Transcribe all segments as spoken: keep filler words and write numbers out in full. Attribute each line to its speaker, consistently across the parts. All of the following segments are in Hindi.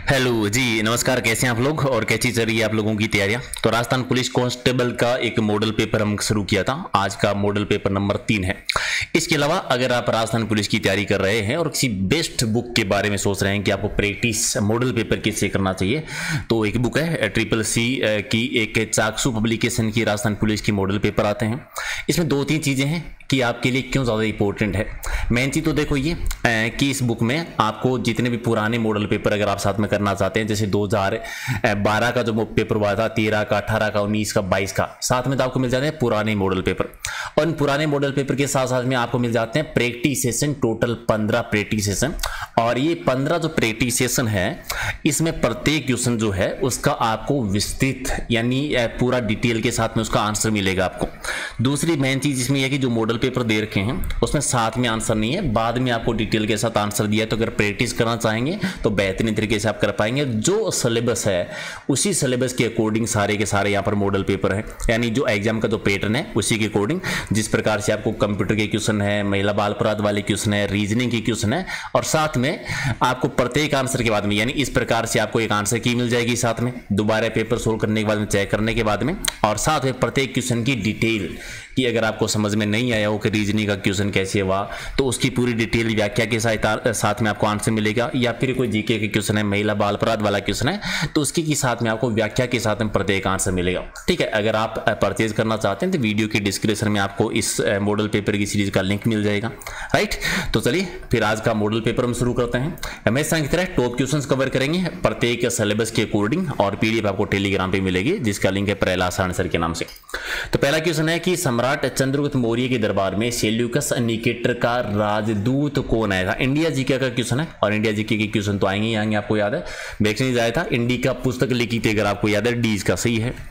Speaker 1: हेलो जी, नमस्कार। कैसे हैं आप लोग और कैसी चल रही है आप लोगों की तैयारियां? तो राजस्थान पुलिस कांस्टेबल का एक मॉडल पेपर हम शुरू किया था। आज का मॉडल पेपर नंबर तीन है। इसके अलावा अगर आप राजस्थान पुलिस की तैयारी कर रहे हैं और किसी बेस्ट बुक के बारे में सोच रहे हैं कि आपको प्रैक्टिस मॉडल पेपर किससे करना चाहिए, तो एक बुक है ट्रिपल सी की, एक चाकसू पब्लिकेशन की राजस्थान पुलिस की मॉडल पेपर आते हैं। इसमें दो तीन चीज़ें हैं कि आपके लिए क्यों ज़्यादा इंपॉर्टेंट है। मेन चीज़ तो देखो ये कि इस बुक में आपको जितने भी पुराने मॉडल पेपर अगर आप साथ में करना चाहते हैं, जैसे दो हज़ार बारह का जो पेपर हुआ था, तेरह का, अठारह का, उन्नीस का, बाईस का, साथ में तो आपको मिल जाते हैं पुराने मॉडल पेपर। और इन पुराने मॉडल पेपर के साथ साथ में आपको मिल जाते हैं प्रैक्टिस सेशन, टोटल पंद्रह प्रैक्टिस सेशन। और ये पंद्रह जो प्रैक्टिस सेशन है, इसमें प्रत्येक क्वेश्चन जो है उसका आपको विस्तृत यानी पूरा डिटेल के साथ में उसका आंसर मिलेगा आपको। दूसरी मेन चीज इसमें यह कि जो मॉडल पेपर दे रखे हैं उसमें साथ में आंसर नहीं है, बाद में आपको डिटेल के साथ आंसर दिया है। तो अगर प्रैक्टिस करना चाहेंगे तो बेहतरीन तरीके से आप कर पाएंगे। जो सिलेबस है उसी सिलेबस के अकॉर्डिंग सारे के सारे यहाँ पर मॉडल पेपर है, यानी जो एग्जाम का जो पैटर्न है उसी के अकॉर्डिंग। जिस प्रकार से आपको कंप्यूटर के क्वेश्चन है, महिला बाल अपराध वाले क्वेश्चन है, रीजनिंग के क्वेश्चन है, और साथ में आपको प्रत्येक आंसर के बाद में यानी इस प्रकार से आपको एक आंसर की मिल जाएगी साथ में, दोबारा पेपर सोल्व करने के बाद में, चेक करने के बाद में, और साथ में प्रत्येक क्वेश्चन की डिटेल कि अगर आपको समझ में नहीं आया हो कि रीजनिंग का क्वेश्चन कैसे हुआ तो उसकी पूरी डिटेल व्याख्या के साथ साथ में आपको आंसर मिलेगा। या फिर कोई जीके के क्वेश्चन है, महिला बाल अपराध वाला क्वेश्चन है, तो उसकी के साथ में आपको व्याख्या के साथ में प्रत्येक आंसर मिलेगा। ठीक है, अगर आप परचेज करना चाहते हैं तो वीडियो के डिस्क्रिप्शन में आपको इस मॉडल पेपर की सीरीज का लिंक मिल जाएगा। राइट, तो चलिए फिर आज का मॉडल पेपर हम शुरू करते हैं। हमेशा की तरह टॉप क्वेश्चन कवर करेंगे प्रत्येक सिलेबस के अकॉर्डिंग, और पीडीएफ आपको टेलीग्राम पे मिलेगी जिसका लिंक है प्रहलाद सर के नाम से। तो पहला क्वेश्चन है कि सम्राट चंद्रगुप्त मौर्य के दरबार में सेल्यूकस निकेटर का राजदूत कौन आया था? इंडिया जीके का क्वेश्चन है, और इंडिया जीके के क्वेश्चन तो आएंगे आएंगे आपको याद है। वैक्सीन आया था, इंडिया का पुस्तक लिखी थी, अगर आपको याद है, डी इसका सही है।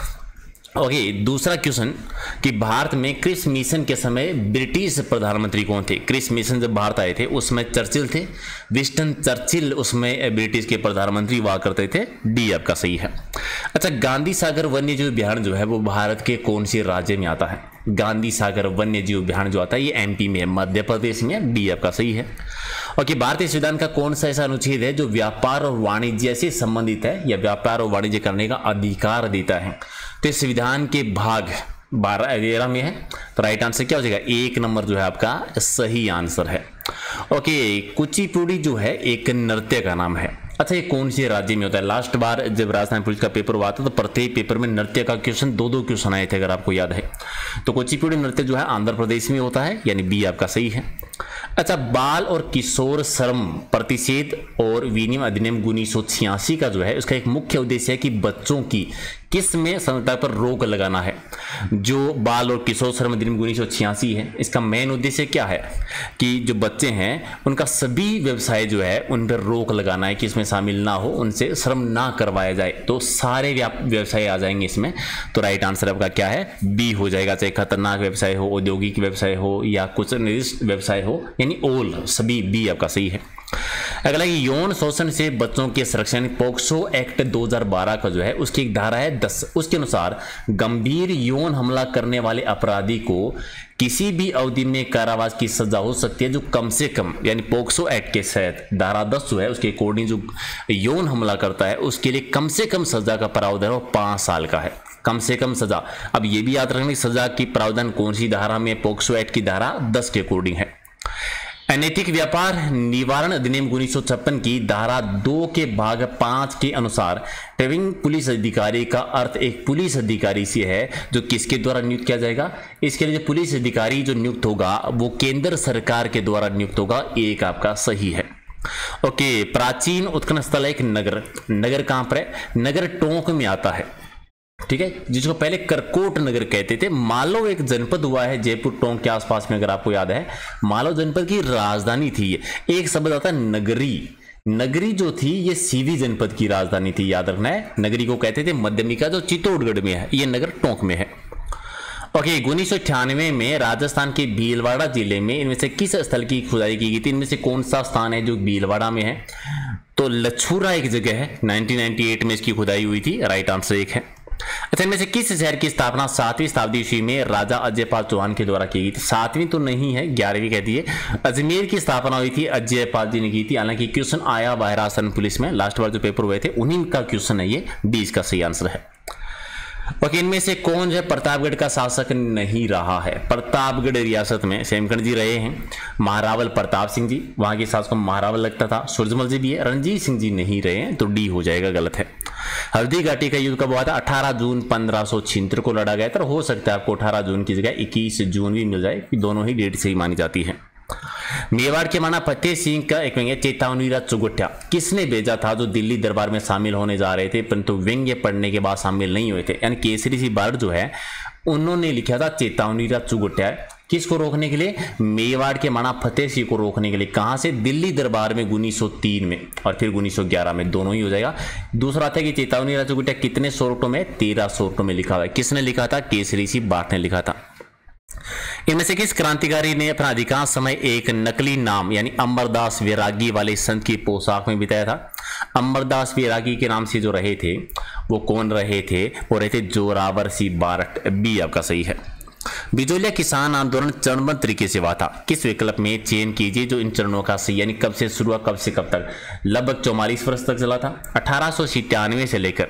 Speaker 1: ओके okay, दूसरा क्वेश्चन कि भारत में क्रिस मिशन के समय ब्रिटिश प्रधानमंत्री कौन थे? क्रिस मिशन जब भारत आए थे उसमें चर्चिल थे, विंस्टन चर्चिल उसमें ब्रिटिश के प्रधानमंत्री हुआ करते थे। डी आपका सही है। अच्छा, गांधी सागर वन्य जीव उद्यान जो है वो भारत के कौन से राज्य में आता है? गांधी सागर वन्य जीव उद्यान जो आता है ये एमपी में है, मध्य प्रदेश में। डी आपका सही है। ओके, भारतीय संविधान का कौन सा ऐसा अनुच्छेद है जो व्यापार और वाणिज्य से संबंधित है या व्यापार और वाणिज्य करने का अधिकार देता है? तो इस संविधान के भाग बारह तेरह में है, तो राइट आंसर क्या हो जाएगा? एक नंबर जो है आपका सही आंसर है। ओके, कुचिपुड़ी जो है एक नृत्य का नाम है। अच्छा, ये कौन से राज्य में होता है? लास्ट बार जब राजस्थान पुलिस का पेपर हुआ था तो प्रत्येक पेपर में नृत्य का क्वेश्चन दो दो क्वेश्चन आए थे, अगर आपको याद है। तो कुचिपुड़ी नृत्य जो है आंध्र प्रदेश में होता है, यानी बी आपका सही है। अच्छा, बाल और किशोर श्रम प्रतिषेध और विनियम अधिनियम उन्नीस सौ छियासी का जो है उसका एक मुख्य उद्देश्य है कि बच्चों की किस में संस्था पर रोक लगाना है। जो बाल और किशोर श्रम अधिनियम उन्नीस सौ छियासी है, इसका मेन उद्देश्य क्या है कि जो बच्चे हैं उनका सभी व्यवसाय जो है उन पर रोक लगाना है कि इसमें शामिल ना हो, उनसे श्रम ना करवाया जाए। तो सारे व्यवसाय आ जाएंगे इसमें। तो राइट आंसर आपका क्या है? बी हो जाएगा। चाहे खतरनाक व्यवसाय हो, औद्योगिक व्यवसाय हो, या कुछ निर्दिष्ट व्यवसाय हो, यानी ऑल, सभी। बी आपका सही है। अगला, यौन शोषण से बच्चों के संरक्षण पोक्सो एक्ट दो हज़ार बारह का जो है उसकी एक धारा है दस। उसके अनुसार गंभीर यौन हमला करने वाले अपराधी को किसी भी अवधि में कारावास की सजा हो सकती है जो कम से कम, यानी पोक्सो एक्ट के तहत धारा दस जो है उसके अकॉर्डिंग जो यौन हमला करता है उसके लिए कम से कम सजा का प्रावधान वो पांच साल का है। कम से कम सजा। अब ये भी याद रखना सजा की प्रावधान कौन सी धारा में? पोक्सो एक्ट की धारा दस के अकॉर्डिंग है। अनैतिक व्यापार निवारण अधिनियम उन्नीस सौ छप्पन की धारा दो के भाग पांच के अनुसार ट्रेनिंग पुलिस अधिकारी का अर्थ एक पुलिस अधिकारी से है जो किसके द्वारा नियुक्त किया जाएगा? इसके लिए जो पुलिस अधिकारी जो नियुक्त होगा वो केंद्र सरकार के द्वारा नियुक्त होगा। एक आपका सही है। ओके, प्राचीन उत्खनन स्थल एक नगर, नगर कहां पर है? नगर टोंक में आता है। ठीक है, जिसको पहले करकोट नगर कहते थे। मालो एक जनपद हुआ है जयपुर टोंक के आसपास में, अगर आपको याद है। मालो जनपद की राजधानी थी ये। एक शब्द आता है नगरी। नगरी जो थी ये सीवी जनपद की राजधानी थी, याद रखना है। नगरी को कहते थे मध्यमिका, जो चित्तौड़गढ़ में है। ये नगर टोंक में है। ओके, उन्नीस सौ अट्ठानवे में राजस्थान के भीलवाड़ा जिले में इनमें से किस स्थल की खुदाई की गई थी? इनमें से कौन सा स्थान है जो भीलवाड़ा में है? तो लछूरा एक जगह है, नाइनटीन नाइंटी एट में इसकी खुदाई हुई थी। राइट आंसर एक है। अच्छा, इनमें से किस शहर की स्थापना सातवीं शताब्दी ईस्वी में राजा अजयपाल चौहान के द्वारा की गई थी? सातवीं तो नहीं है, ग्यारहवीं कहती है। अजमेर की स्थापना हुई थी, अजयपाल जी ने की थी। हालांकि क्वेश्चन आया हुआ है राजस्थान पुलिस में, लास्ट बार जो पेपर हुए थे उन्हीं का क्वेश्चन है ये, डी इसका सही आंसर है। ओके, इनमें से कौन जो है प्रतापगढ़ का शासक नहीं रहा है? प्रतापगढ़ रियासत में सेमकंड जी रहे हैं, महारावल प्रताप सिंह जी, वहां के शासक को महारावल लगता था। सूरजमल जी भी है, रणजीत सिंह जी नहीं रहे हैं, तो डी हो जाएगा, गलत है। हल्दी घाटी का युद्ध कब हुआ था? अठारह जून पंद्रह सौ छिहत्तर को लड़ा गया था। हो सकता है आपको अठारह जून की जगह इक्कीस जून भी मिल जाए, दोनों ही डेट सही मानी जाती है। मेवाड़ के माना फतेह सिंह का एक व्यंग्य चेतावनीरा चुगुट्टा किसने भेजा था, जो दिल्ली दरबार में शामिल होने जा रहे थे परंतु व्यंग्य पढ़ने के बाद शामिल नहीं हुए थे? यानी केसरी सिंह बारड जो है उन्होंने लिखा था चेतावनीरा चुगुट्टा, किसको रोकने के लिए? मेवाड़ के माना फतेह सिंह को रोकने के लिए। कहां से? दिल्ली दरबार में उन्नीस सौ तीन में और फिर उन्नीस सौ ग्यारह में, दोनों ही हो जाएगा। दूसरा था कि चेतावनीरा चुगुट्टा कितने सोर्टों में? तेरह सोर्टों में लिखा हुआ है। किसने लिखा था? केसरी सिंह बारड ने लिखा था। इनमें से किस क्रांतिकारी ने अपना अधिकांश समय एक नकली नाम यानी अमरदास वैरागी वाले संत की पोशाक में बिताया था? अमरदास वैरागी के नाम से जो रहे थे वो कौन रहे थे? वो रहे थे जोरावर सिंह बारड, बी आपका सही है। बिजोलिया किसान आंदोलन चरणबद्ध तरीके से हुआ था, किस विकल्प में चयन कीजिए जो इन चरणों का सही, यानी कब से शुरू हुआ, कब से कब तक? लगभग चौवालीस वर्ष तक चला था, अठारह सौ सितानवे से लेकर,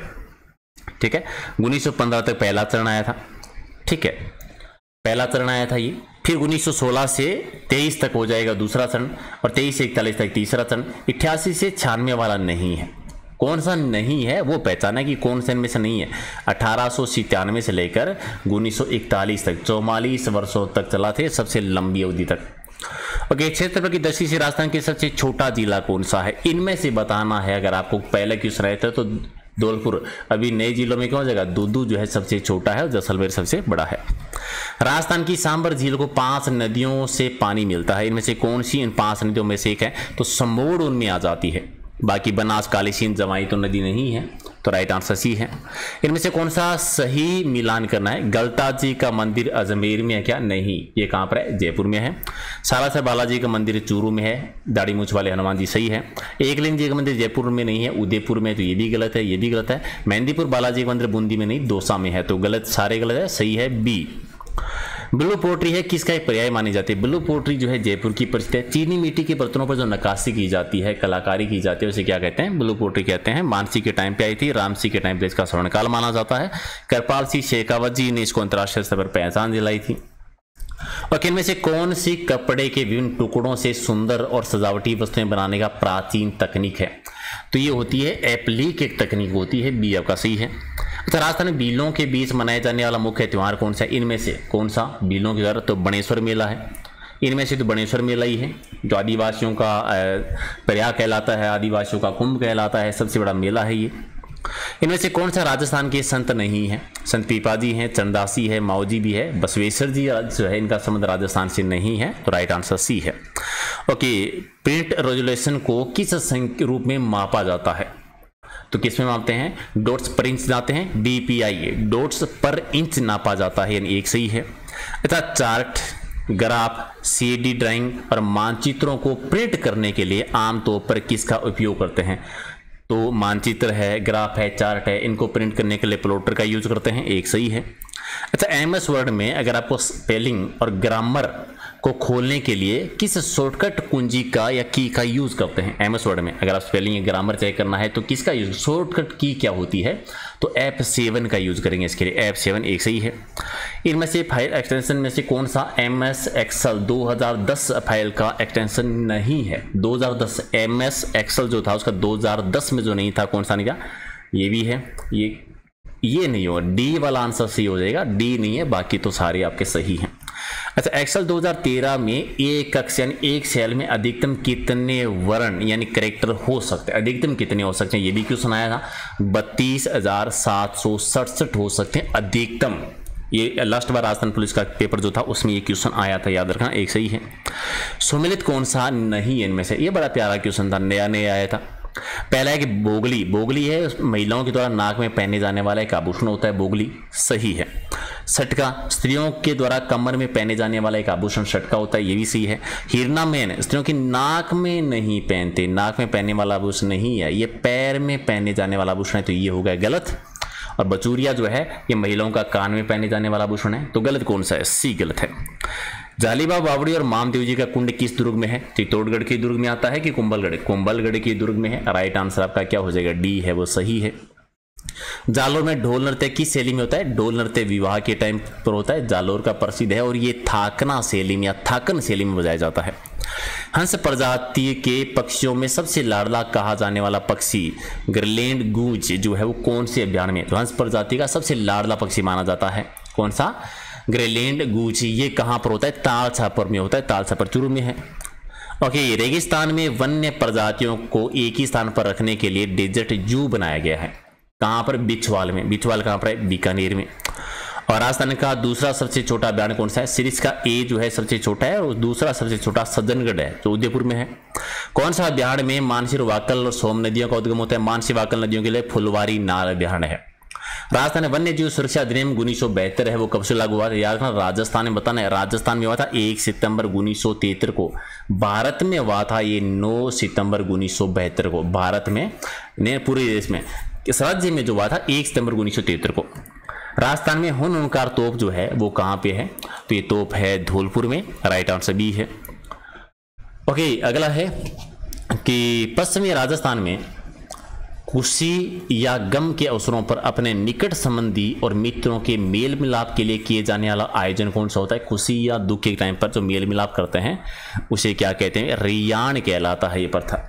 Speaker 1: ठीक है, उन्नीस सौ पंद्रह तक पहला चरण आया था, ठीक है, पहला चरण आया था ये। फिर उन्नीस सौ सोलह से तेईस तक हो जाएगा दूसरा चरण, और तेईस से इकतालीस तक तीसरा चरण। अट्ठासी से छियानवे वाला नहीं है, कौन सा नहीं है वो पहचाना कि कौन सा इनमें से नहीं है। अठारह सौ सितानवे से लेकर उन्नीस सौ इकतालीस तक चौवालीस वर्षों तक चला थे, सबसे लंबी अवधि तक। ओके, क्षेत्रफल की दृष्टि से राजस्थान के सबसे छोटा जिला कौन सा है? इनमें से बताना है। अगर आपको पहले क्वेश्चन रहता है तो धौलपुर, अभी नए जिलों में क्या हो जाएगा? दूदू जो है सबसे छोटा है और जैसलमेर सबसे बड़ा है। राजस्थान की सांबर झील को पांच नदियों से पानी मिलता है, इनमें से कौन सी इन पांच नदियों में से एक है? तो समोड़ उनमें आ जाती है, बाकी बनास, काली सिंध, जवाई तो नदी नहीं है, तो राइट आंसर सी है। इनमें से कौन सा सही मिलान करना है? गलता जी का मंदिर अजमेर में है क्या? नहीं, ये कहाँ पर है? जयपुर में है। सालासर बालाजी का मंदिर चूरू में है, दाढ़ी मूछ वाले हनुमान जी सही है। एकलिंग जी का मंदिर जयपुर में नहीं है, उदयपुर में, तो ये भी गलत है, ये भी गलत है। मेहंदीपुर बालाजी का मंदिर बूंदी में नहीं, दौसा में है, तो गलत, सारे गलत है, सही है बी। ब्लू पोट्री है किसका एक पर्याय मानी जाती है? ब्लू पोट्री जो है जयपुर की प्रसिद्ध है। चीनी मिट्टी के बर्तनों पर जो नक्काशी की जाती है, कलाकारी की जाती है, उसे क्या कहते हैं? ब्लू पोट्री कहते हैं। मानसी के टाइम पे आई थी, रामसी के टाइम पे इसका स्वर्णकाल माना जाता है। कृपाल सिंह शेखावत जी ने इसको अंतर्राष्ट्रीय स्तर पर पहचान दिलाई थी। और इनमें से कौन सी कपड़े के विभिन्न टुकड़ों से सुंदर और सजावटी वस्तुएं बनाने का प्राचीन तकनीक है? तो ये होती है एप्लीक एक तकनीक होती है, बी आपका सही है। अच्छा, राजस्थान में बीलों के बीच मनाया जाने वाला मुख्य त्यौहार कौन सा है? इनमें से कौन सा बीलों के द्वारा? तो बणेश्वर मेला है, इनमें से तो बणेश्वर मेला ही है जो आदिवासियों का प्रयाग कहलाता है, आदिवासियों का कुंभ कहलाता है, सबसे बड़ा मेला है ये। इनमें से कौन सा राजस्थान के संत नहीं है? संत पीपाजी हैं, चंदासी है, माओजी भी है, बसवेश्वर जी जो है इनका संबंध राजस्थान से नहीं है, तो राइट आंसर सी है। ओके, प्रिंट रेजोल्यूशन को किस संख्या रूप में मापा जाता है? तो किस में मापते हैं? डॉट्स पर इंच जाते हैं, डीपीआई, डॉट्स पर इंच नापा जाता है, यानी एक सही है। अच्छा, चार्ट, ग्राफ, सीएडी ड्राइंग और मानचित्रों को प्रिंट करने के लिए आमतौर पर किसका उपयोग करते हैं? तो मानचित्र है, ग्राफ है, चार्ट है, इनको प्रिंट करने के लिए प्लॉटर का यूज करते हैं, एक सही है। अच्छा, एमएस वर्ड में अगर आपको स्पेलिंग और ग्रामर को खोलने के लिए किस शॉर्टकट कुंजी का या की का यूज करते हैं? एमएस वर्ड में अगर आप स्पेलिंग या ग्रामर चेक करना है तो किसका यूज, शॉर्टकट की क्या होती है? तो एफ सेवन का यूज करेंगे इसके लिए, एफ सेवन एक सही है। इनमें से फाइल एक्सटेंशन में से कौन सा एम एस एक्सेल दो हज़ार दस फाइल का एक्सटेंशन नहीं है? दो हज़ार दस एम एस एक्सेल जो था उसका दो हज़ार दस में जो नहीं था, कौन सा नहीं था? ये भी है, ये ये नहीं होगा, डी वाला आंसर सही हो जाएगा, डी नहीं है, बाकी तो सारे आपके सही हैं। अच्छा, एक्सेल दो हज़ार तेरह में एक कक्ष यानी एक सेल में अधिकतम कितने वर्ण यानी करेक्टर हो सकते हैं? अधिकतम कितने हो सकते हैं? ये भी क्वेश्चन आया था, बत्तीस हजार सात सौ सड़सठ हो सकते हैं अधिकतम। ये लास्ट बार राजस्थान पुलिस का पेपर जो था उसमें ये क्वेश्चन आया था, याद रखना, एक सही है। सुमिलित कौन सा नहीं है इनमें से? ये बड़ा प्यारा क्वेश्चन था, नया नया आया था। पहला है कि बोगली, बोगली है महिलाओं के द्वारा नाक में पहने जाने वाला एक आभूषण होता है, बोगली सही है। सटका, स्त्रियों के द्वारा कमर में पहने जाने वाला एक आभूषण सटका होता है, ये भी सही है। हिरना मैन, स्त्रियों की नाक में नहीं पहनते, नाक में पहनने वाला आभूषण नहीं है, ये पैर में पहने जाने वाला आभूषण है, तो ये हो गया गलत। और बचूरिया जो है ये महिलाओं का कान में पहने जाने वाला आभूषण है। तो गलत कौन सा है? सी गलत है। जालिबा बावड़ी और मामदेव जी का कुंड किस दुर्ग में है? चित्तौड़गढ़ के दुर्ग में आता है कि कुंभलगढ़? कुंभलगढ़ के दुर्ग में है। राइट आंसर आपका क्या हो जाएगा? डी है, वो सही है। जालोर में ढोल नृत्य किस शैली में होता है? ढोल नृत्य विवाह के टाइम पर होता है, जालोर का प्रसिद्ध है और ये थाकना शैली में या थाकन शैली में बजाया जाता है। हंस प्रजाति के पक्षियों में सबसे लाडला कहा जाने वाला पक्षी ग्रीनलैंड गूंज जो है वो कौन से अभ्यारण्य में? तो हंस प्रजाति का सबसे लाडला पक्षी माना जाता है कौन सा? ग्रीनलैंड गूंज। ये कहां पर होता है? ताल छापर में होता है, ताल छापर चूरू में है। ओके, रेगिस्तान में वन्य प्रजातियों को एक ही स्थान पर रखने के लिए डेजर्ट जू बनाया गया है। कहां पर? बिछवाल में। बिछवाल कहां पर है? बीकानेर में। और राजस्थान का दूसरा सबसे छोटा अभ्यारण्य कौन सा है? सीरीज का ए जो है सबसे छोटा है और दूसरा सबसे छोटा सज्जनगढ़ है जो उदयपुर में है। कौन सा अभ्यारण्य में मानसी, वाकल और सोम नदियों का उद्गम होता है? मानसी वाकल नदियों के लिए फुलवारी नाल अभ्यारण्य है। राजस्थान वन्य जीव सुरक्षा अधिनियम उन्नीस सौ बहत्तर है, वो कब से लागू हुआ था? याद रखना, राजस्थान में बताना है। राजस्थान में हुआ था एक सितंबर उन्नीस सौ तिहत्तर को। भारत में हुआ था ये नौ सितंबर उन्नीस सौ बहत्तर को। भारत में ने पूरे देश में इस राज्य में जो हुआ था एक सितंबर उन्नीस सौ तिहत्तर को। राजस्थान में हुन हुनकार तोप जो है वो कहां पे है? तो ये तोप है धौलपुर में। राइट आंसर बी है। ओके, अगला है कि पश्चिमी राजस्थान में खुशी या गम के अवसरों पर अपने निकट संबंधी और मित्रों के मेल मिलाप के लिए किए जाने वाला आयोजन कौन सा होता है? खुशी या दुख के टाइम पर जो मेल मिलाप करते हैं उसे क्या कहते हैं? रियाण कहलाता है ये प्रथा।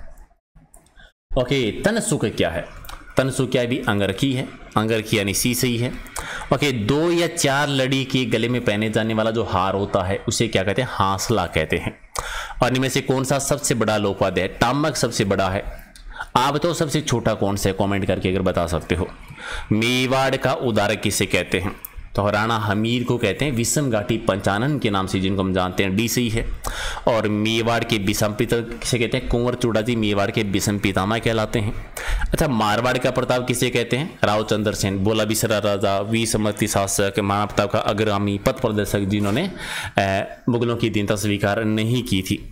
Speaker 1: ओके, तन सुख क्या है? तन सुख क्या भी अंगरखी है। अंगरखी यानी सी सही है। ओके, दो या चार लड़ी के गले में पहने जाने वाला जो हार होता है उसे क्या कहते हैं? हांसला कहते हैं। और इनमें से कौन सा सबसे बड़ा लोकवाद्य है? टामक सबसे बड़ा है। आप तो सबसे छोटा कौन सा है? कमेंट करके अगर बता सकते हो। मेवाड़ का उदारक किसे कहते हैं? तो राणा हमीर को कहते हैं। विषम घाटी पंचानन के नाम से जिनको हम जानते हैं, डी सही है। और मेवाड़ के विषम पिता किसे कहते हैं? कुंवर चूड़ा जी मेवाड़ के विषम पितामह कहलाते हैं। अच्छा, मारवाड़ का प्रताप किसे कहते हैं? राव चंद्र सेन, बोला बिसरा राजा, वी समर्थी शासक, महाराणा प्रताप का अग्रगामी पथ प्रदर्शक जिन्होंने मुगलों की दीनता स्वीकार नहीं की थी।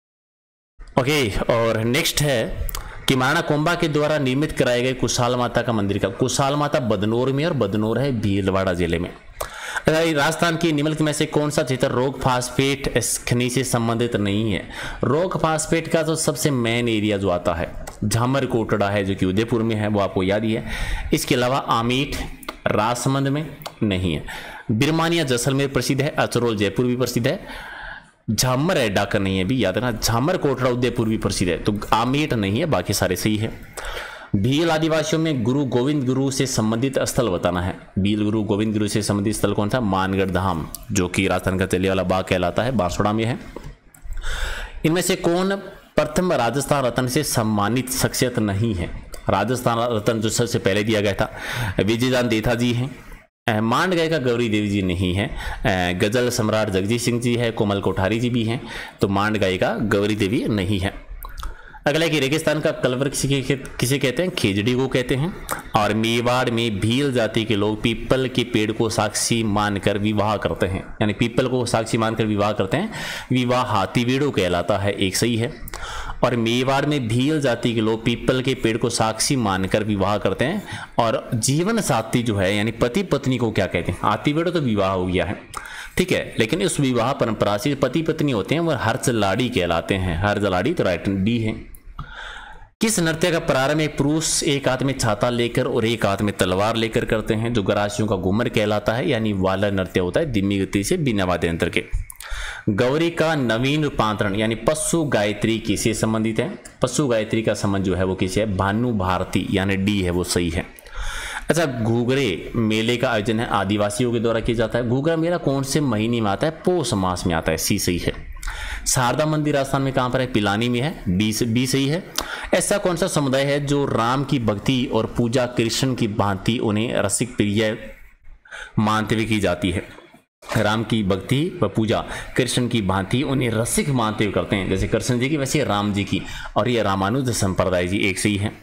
Speaker 1: ओके, और नेक्स्ट है कि महाराणा कुंभा के द्वारा निर्मित कराए गए कुशाल माता का मंदिर का? कुशाल माता बदनौर में और बदनौर है भीलवाड़ा जिले में। राजस्थान की निम्नलिखित में से कौन सा क्षेत्र रोग फास्फेट खनिज से संबंधित नहीं है? रोग फास्फेट का जो सबसे मेन एरिया जो आता है झामर कोटड़ा है जो कि उदयपुर में है, वो आपको याद ही है। इसके अलावा आमेठ राजसमंद में नहीं है। बिरमानिया जैसलमेर प्रसिद्ध है। अचरोल जयपुर भी प्रसिद्ध है। झामर है डाकर नहीं है भी, याद रखना। झामर कोटड़ा उदयपुर भी प्रसिद्ध है। तो आमेठ नहीं है, बाकी सारे सही है। भील आदिवासियों में गुरु गोविंद गुरु से संबंधित स्थल बताना है। भील गुरु गोविंद गुरु से संबंधित स्थल कौन सा? मानगढ़ धाम जो कि राजस्थान का जलियांवाला बाग कहलाता है, बांसवाड़ा में है। इनमें से कौन प्रथम राजस्थान रत्न से सम्मानित शख्सियत नहीं है? राजस्थान रत्न जो सबसे पहले दिया गया था विजयदान देथा जी हैं। मांड गायिका गौरी देवी जी नहीं है। गजल सम्राट जगजीत सिंह जी है। कोमल कोठारी जी भी हैं। तो मांड गायिका गौरी देवी नहीं है। अगला कि रेगिस्तान का कलवर किसे किसे कहते हैं? खेजड़ी को कहते हैं। और मेवाड़ में भील जाति के लोग पीपल के पेड़ को साक्षी मानकर विवाह करते हैं, यानी पीपल को साक्षी मानकर विवाह करते हैं। विवाह हाथीवेड़ो कहलाता है, एक सही है। और मेवाड़ में भील जाति के लोग पीपल के पेड़ को साक्षी मानकर विवाह करते हैं। और जीवन साथी जो है यानी पति पत्नी को क्या कहते हैं? हाथीवेड़ो तो विवाह हो गया है, ठीक है, लेकिन इस विवाह परंपरा से पति पत्नी होते हैं वो हर्जलाड़ी कहलाते हैं। हर्जलाड़ी तो राइट डी है। किस नृत्य का प्रारंभ एक पुरुष एक हाथ में छाता लेकर और एक हाथ में तलवार लेकर करते हैं? जो गरासियों का घूमर कहलाता है, यानी वाला नृत्य होता है धीमी गति से बिना वाद्य यंत्र के। गौरी का नवीन रूपांतरण यानी पशु गायत्री किससे संबंधित है? पशु गायत्री का संबंध जो है वो किसे है? भानु भारती, यानी डी है, वो सही है। अच्छा, घूघरे मेले का आयोजन है आदिवासियों के द्वारा किया जाता है। घूघरा मेला कौन से महीने में आता है? पौष मास में आता है, सी सही है। शारदा मंदिर राजस्थान में कहां पर है? पिलानी में है, डी से बी सही है। ऐसा कौन सा समुदाय है जो राम की भक्ति और पूजा कृष्ण की भांति उन्हें रसिक प्रिय मानते हुए की जाती है? राम की भक्ति व पूजा कृष्ण की भांति उन्हें रसिक मानते हुए करते हैं, जैसे कृष्ण जी की वैसे राम जी की, और ये रामानुज संप्रदाय जी, एक सही है।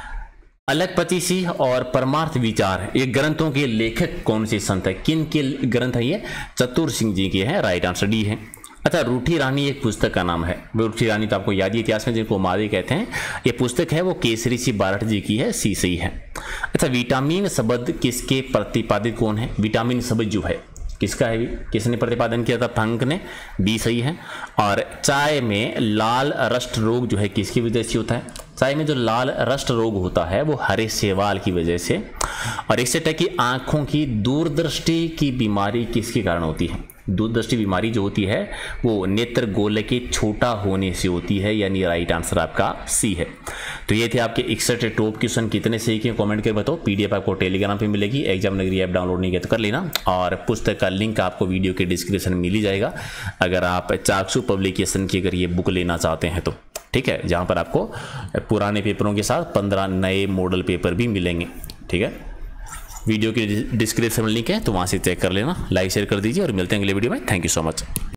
Speaker 1: अलगपति और परमार्थ विचार ये ग्रंथों के लेखक कौन से संत है? किन के ग्रंथ है ये? चतुर सिंह जी के हैं, राइट आंसर डी है। अच्छा, रूठी रानी एक पुस्तक का नाम है। रूठी रानी तो आपको याद ही इतिहास में जिनको मादे कहते हैं। ये पुस्तक है वो केसरी सी बारठ जी की है, सी सही है। अच्छा, विटामिन शब्द किसके प्रतिपादित कौन है? विटामिन शब्द जो है किसका है? किसने प्रतिपादन किया था? फंक ने, बी सही है। और चाय में लाल रस्ट रोग जो है किसकी वजह से होता है? चाय में जो लाल रस्ट रोग होता है वो हरे शैवाल की वजह से। और इससे तक कि आंखों की दूरदृष्टि की बीमारी किसके कारण होती है? दूरदृष्टि बीमारी जो होती है वो नेत्र गोले के छोटा होने से होती है, यानी राइट आंसर आपका सी है। तो ये थे आपके इकसठ टॉप क्वेश्चन। कितने सही किए कमेंट कर बताओ। पीडीएफ आपको टेलीग्राम पे मिलेगी। एग्जाम नगरी ऐप डाउनलोड नहीं किया तो कर लेना, और पुस्तक का लिंक आपको वीडियो के डिस्क्रिप्शन में मिल ही जाएगा अगर आप चाक्षु पब्लिकेशन की अगर ये बुक लेना चाहते हैं तो, ठीक है, जहाँ पर आपको पुराने पेपरों के साथ पंद्रह नए मॉडल पेपर भी मिलेंगे। ठीक है, वीडियो के डिस्क्रिप्शन में लिंक है तो वहाँ से चेक कर लेना। लाइक शेयर कर दीजिए और मिलते हैं अगले वीडियो में। Thank you so much.